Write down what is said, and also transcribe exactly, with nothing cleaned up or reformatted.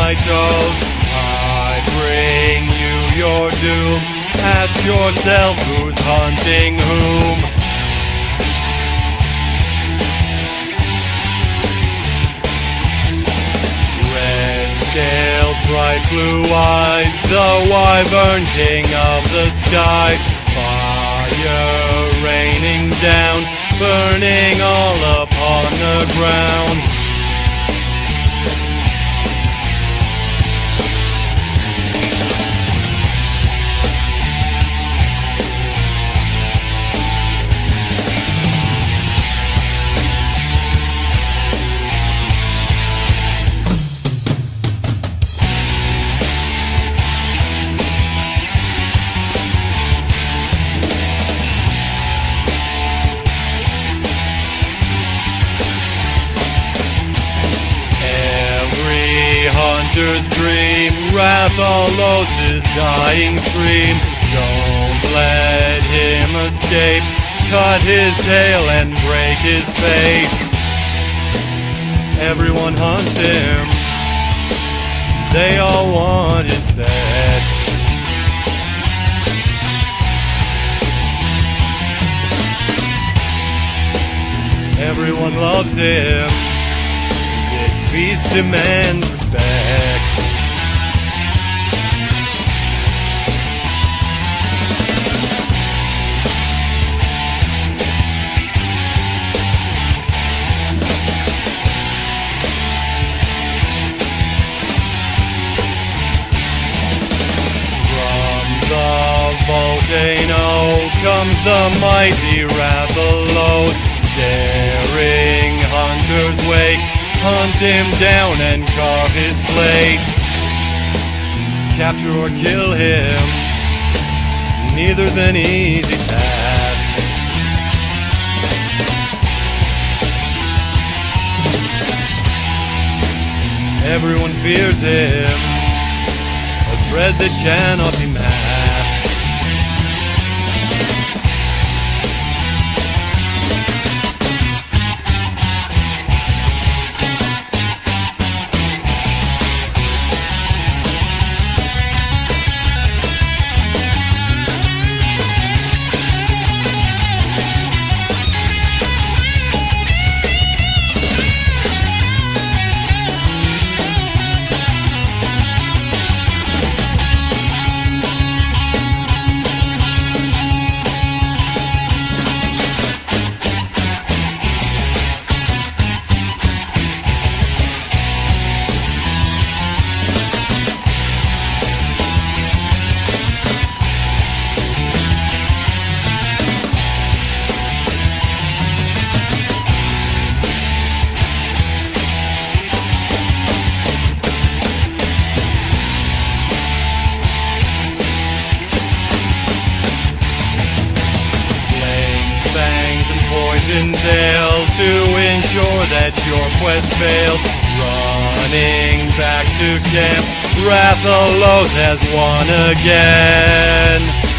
my toes. I bring you your doom. Ask yourself who's hunting whom. Red scales, bright blue eyes, the wyvern king of the sky. Fire raining down, burning all upon the ground. Hunter's dream, Rathalos' dying scream. Don't let him escape. Cut his tail and break his face. Everyone hunts him. They all want his sex. Everyone loves him. This beast demands respect. From the volcano comes the mighty Rathalos. Daring hunters wait, hunt him down and carve his plate. Capture or kill him, neither's an easy task. Everyone fears him, a threat that cannot be masked. Poison tail to ensure that your quest fails. Running back to camp, Rathalos has won again.